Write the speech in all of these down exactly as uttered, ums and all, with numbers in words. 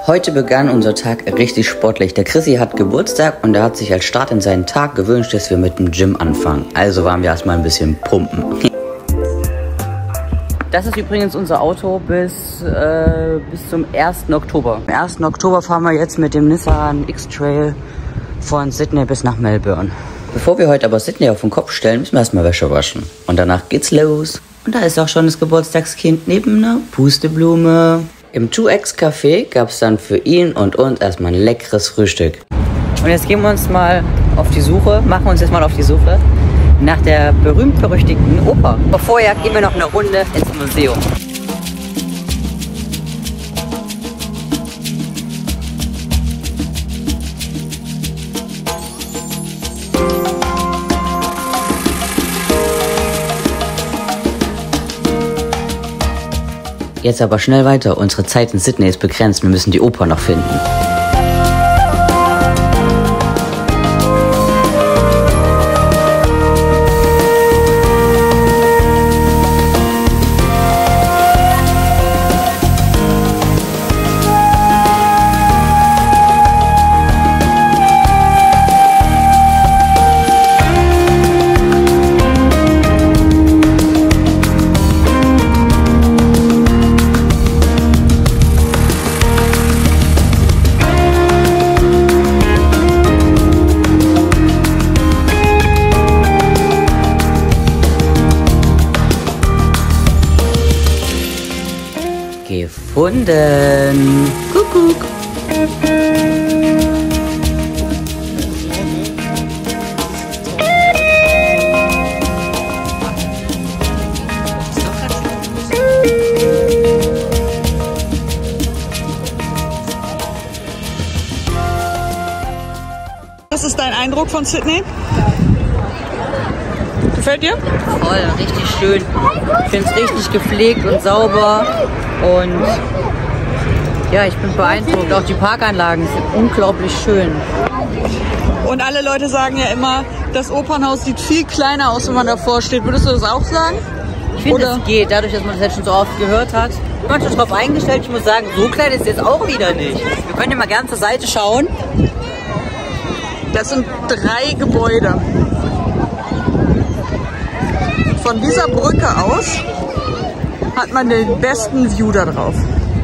Heute begann unser Tag richtig sportlich. Der Chrissy hat Geburtstag und er hat sich als Start in seinen Tag gewünscht, dass wir mit dem Gym anfangen. Also waren wir erstmal ein bisschen pumpen. Das ist übrigens unser Auto bis, äh, bis zum ersten Oktober. Am ersten Oktober fahren wir jetzt mit dem Nissan X-Trail von Sydney bis nach Melbourne. Bevor wir heute aber Sydney auf den Kopf stellen, müssen wir erstmal Wäsche waschen. Und danach geht's los. Und da ist auch schon das Geburtstagskind neben einer Pusteblume. Im two X Café gab es dann für ihn und uns erstmal ein leckeres Frühstück. Und jetzt gehen wir uns mal auf die Suche, machen wir uns jetzt mal auf die Suche nach der berühmt-berüchtigten Oper. Aber vorher gehen wir noch eine Runde ins Museum. Jetzt aber schnell weiter, unsere Zeit in Sydney ist begrenzt, wir müssen die Oper noch finden. Gefunden. Kuckuck. Was ist dein Eindruck von Sydney? Gefällt dir? Voll, richtig schön. Ich finde es richtig gepflegt und sauber. Und ja, ich bin beeindruckt. Auch die Parkanlagen sind unglaublich schön. Und alle Leute sagen ja immer, das Opernhaus sieht viel kleiner aus, wenn man davor steht. Würdest du das auch sagen? Ich finde, es geht. Dadurch, dass man das jetzt schon so oft gehört hat. Ich bin schon drauf eingestellt. Ich muss sagen, so klein ist es jetzt auch wieder nicht. Wir können ja mal gerne zur Seite schauen. Das sind drei Gebäude. Von dieser Brücke aus hat man den besten View da drauf.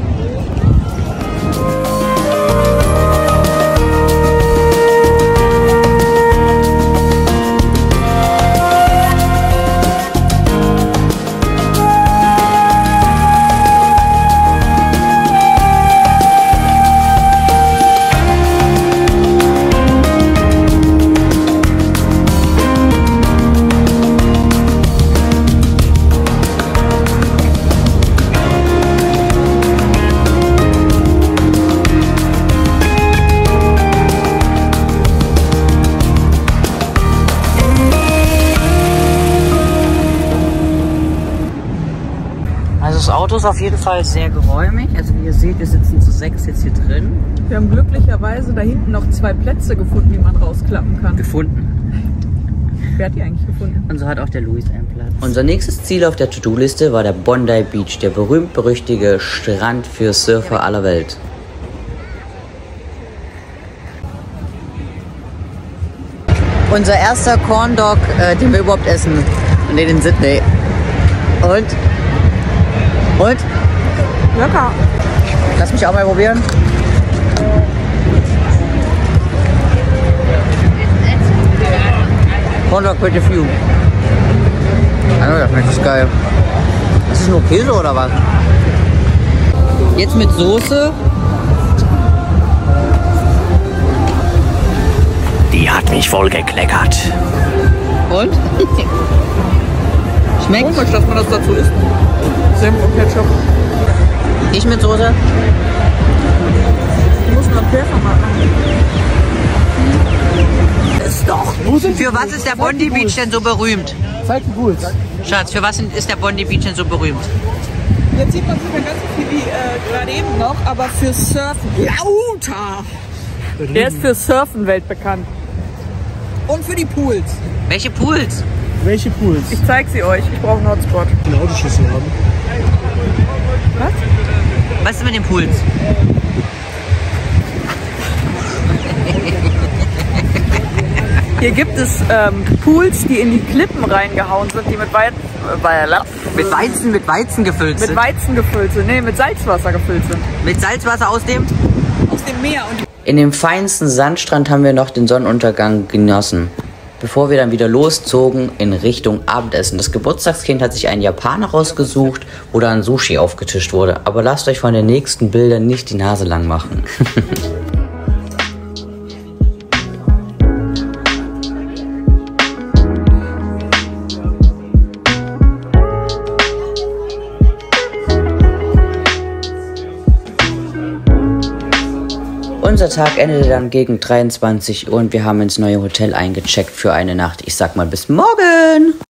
Das Auto ist auf jeden Fall sehr geräumig. Also wie ihr seht, wir sitzen zu sechs jetzt hier drin. Wir haben glücklicherweise da hinten noch zwei Plätze gefunden, die man rausklappen kann. Gefunden. Wer hat die eigentlich gefunden? Und so hat auch der Luis einen Platz. Unser nächstes Ziel auf der To-Do-Liste war der Bondi Beach, der berühmt-berüchtigte Strand für Surfer aller Welt. Unser erster Corn Dog, äh, den wir überhaupt essen. Und den in Sydney. Und? Und? Lecker. Lass mich auch mal probieren. Corn Dog with a few. Also, das schmeckt das geil. Ist das nur Käse oder was? Jetzt mit Soße. Die hat mich voll gekleckert. Und? Schmeckt? Komisch, dass man das dazu isst. Senf und Ketchup. Ich mit Soße. Du musst noch Pfeffer machen. Ist doch. Für was ist der Bondi Beach denn so berühmt? Zeig die Pools. Schatz, für was ist der Bondi Beach denn so berühmt? Jetzt sieht man sich ja ganz viel wie äh, gerade eben noch, aber für Surfen. Lauter! Der ist für Surfen weltbekannt. Und für die Pools. Welche Pools? Welche Pools? Ich zeig sie euch. Ich brauche einen Hotspot. Eine Autoschlüssel haben. Was? Was ist mit den Pools? Hier gibt es ähm, Pools, die in die Klippen reingehauen sind, die mit, Wei äh, Mit Weizen, mit Weizen gefüllt sind. mit Weizen gefüllt sind. Nee, mit Salzwasser gefüllt sind. Mit Salzwasser aus dem? Aus dem Meer. Und In dem feinsten Sandstrand haben wir noch den Sonnenuntergang genossen, bevor wir dann wieder loszogen in Richtung Abendessen. Das Geburtstagskind hat sich einen Japaner rausgesucht, wo dann Sushi aufgetischt wurde. Aber lasst euch von den nächsten Bildern nicht die Nase lang machen. Unser Tag endete dann gegen dreiundzwanzig Uhr und wir haben ins neue Hotel eingecheckt für eine Nacht. Ich sag mal bis morgen!